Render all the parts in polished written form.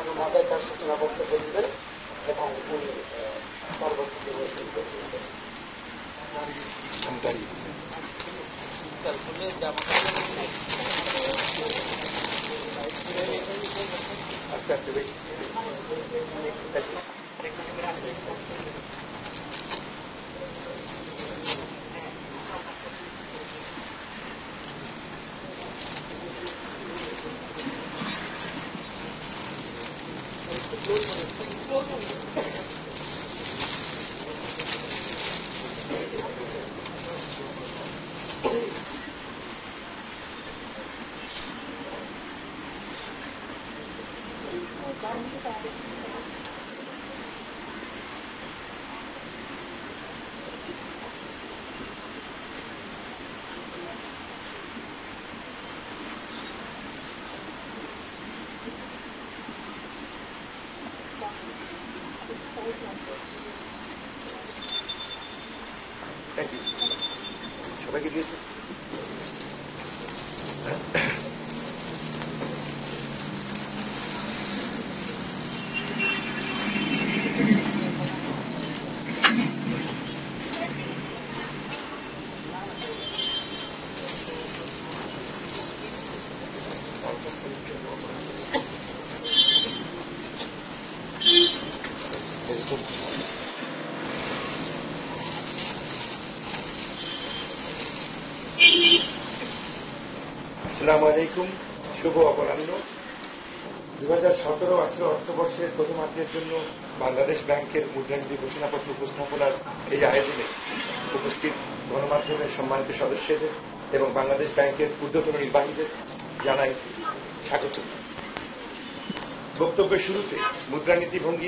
মহোদয় তার সূচনা বক্তব্য দিবেন এবং উনি পরবর্তীতে সবাইকে দিয়েছে। আসসালামু আলাইকুম, শুভ অপরাহ্ন। 2017-18 অর্থবর্ষের প্রথমার্ধের জন্য বাংলাদেশ ব্যাংকের মুদ্রানীতি ঘোষণাপত্র উপস্থাপনার এই আয়োজনে উপস্থিত গণমাধ্যমের সম্মানিত সদস্যদের এবং বাংলাদেশ ব্যাংকের ঊর্ধ্বতন নির্বাহীদের জানাই স্বাগত। বক্তব্যের শুরুতে মুদ্রানীতি ভঙ্গি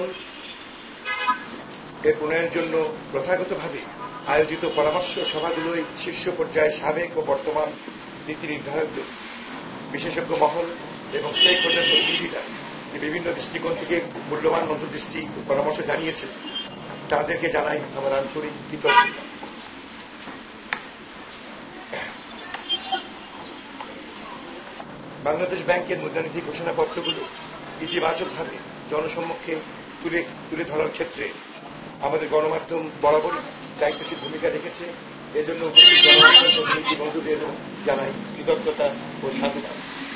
প্রণয়নের জন্য প্রথাগতভাবে আয়োজিত পরামর্শ সভাগুলোয় শীর্ষ পর্যায়ে সাবেক ও বর্তমান নীতি নির্ধারকদের, বিশেষজ্ঞ মহল এবং স্টেক হোল্ডার প্রতিনিধিরা বিভিন্ন দৃষ্টিকোণ থেকে মূল্যবান অন্তর্দৃষ্টি পরামর্শ জানিয়েছেন, তাদেরকে জানাই আমার আন্তরিক কৃতজ্ঞতা। বাংলাদেশ ব্যাংকের মুদ্রানীতি ঘোষণাপত্রগুলো ইতিবাচকভাবে জনসম্মুখে তুলে ধরার ক্ষেত্রে আমাদের গণমাধ্যম বরাবরই দায়িত্বশীল ভূমিকা রেখেছে। এজন্য উপস্থিত গণমাধ্যম প্রতিনিধি বন্ধুদের জানাই কৃতজ্ঞতা ও সাধুবাদ।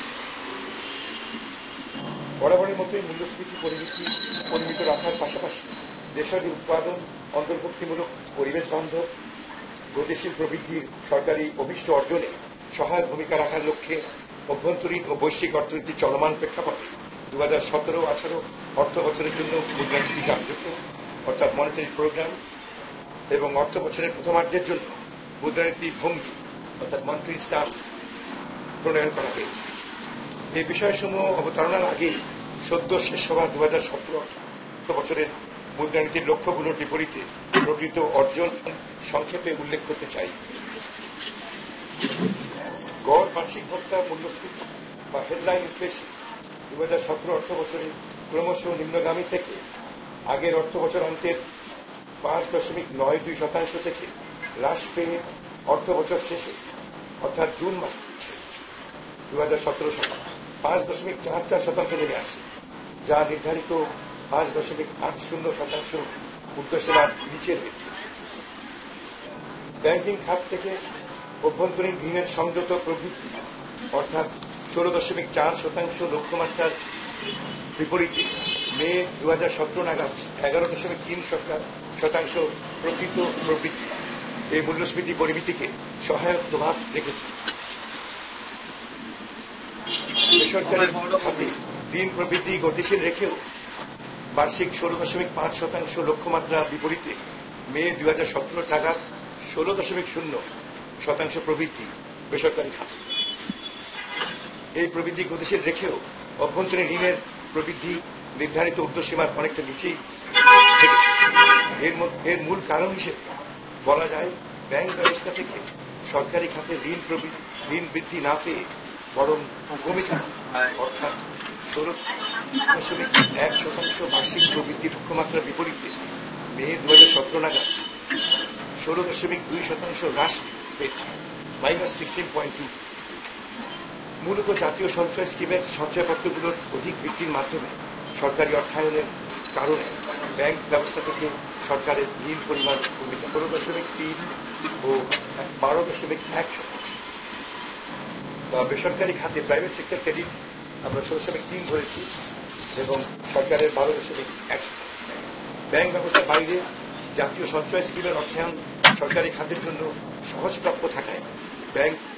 বরাবরের মতোই মূল্যস্ফীতি পরিমিত রাখার পাশাপাশি দেশীয় উৎপাদন, অন্তর্ভুক্তিমূলক, পরিবেশ বান্ধব, গতিশীল প্রবৃদ্ধির সরকারি অভীষ্ট অর্জনে সহায়ক ভূমিকা রাখার লক্ষ্যে অভ্যন্তরীণ ও বৈশ্বিক অর্থনীতির চলমান প্রেক্ষাপটে 2017-18 অর্থ বছরের জন্য মুদ্রানীতি কার্যক্রম অর্থাৎ মনিটারি প্রোগ্রাম এবং অর্থ বছরের প্রথমার্ধের জন্য মুদ্রানীতি ভঙ্গি অর্থাৎ মন্থলি স্ট্যান্স প্রণয়ন করা হয়েছে। এই বিষয়সমূহ অবতারণার আগে সদ্য শেষ হওয়া 2017 অর্থ বছরের মুদ্রানীতির লক্ষ্যগুলোর বিপরীতে প্রকৃত অর্জন সংক্ষেপে উল্লেখ করতে চাই। গড় বার্ষিক ভোক্তা মূল্যস্ফীতি বা হেডলাইন ইনফ্লেশন 2017 অর্থ বছরে ক্রমশ নিম্নগামী থেকে আগের অর্থ বছর অন্তের 5.92% থেকে হ্রাস পেয়ে অর্থ বছর শেষে অর্থাৎ জুন মাসে 2017 সালে 5.44% নেমে আসে, যা নির্ধারিত 5.80% ঊর্ধ্বসীমার নিচে রয়েছে। ব্যাংকিং খাত থেকে অভ্যন্তরীণ ঋণের সংযত প্রবৃদ্ধি অর্থাৎ 16.4% লক্ষ্যমাত্রার বিপরীতে মে 2017 নাগাদ 11.3% প্রকৃত প্রবৃদ্ধি এই মূল্যস্ফীতি পরিমিতিকে সহায়ক প্রভাব রেখেছে। বেসরকারি খাতে ঋণ প্রবৃদ্ধি গতিশীল রেখেও বার্ষিক 16.5% লক্ষ্যমাত্রা বিপরীতে মে 2017 নাগাদ 16.0% প্রবৃদ্ধি বেসরকারি খাতে। এই প্রবৃদ্ধি গতিশীল রেখেও অভ্যন্তরীণ ঋণের প্রবৃদ্ধি নির্ধারিত ঊর্ধ্বসীমার অনেকটা নিচেই থেকেছে। এর মূল কারণ হিসেবে বলা যায় ব্যাংক ব্যবস্থা থেকে সরকারি খাতে ঋণ বৃদ্ধি না পেয়ে বরং কমে যাওয়া অর্থাৎ 16.1% বার্ষিক প্রবৃদ্ধি লক্ষ্যমাত্রার বিপরীতে মে 2017 নাগাদ 16.2% হ্রাস পেয়েছে, -16.2। মূলত জাতীয় সঞ্চয় স্কিমের সঞ্চয়পত্রগুলোর অধিক বিক্রির মাধ্যমে সরকারি অর্থায়নের কারণে ব্যাংক ব্যবস্থা থেকে সরকারের ঋণ পরিমাণ কমেছে 15.3 ও 12.1%। বেসরকারি খাতে প্রাইভেট সেক্টর ক্রেডিট আমরা 16.3 ধরেছি এবং সরকারের 12.1। ব্যাংক ব্যবস্থার বাইরে জাতীয় সঞ্চয় স্কিমের অর্থায়ন সরকারি খাতের জন্য সহজপ্রাপ্য থাকায় ব্যাংক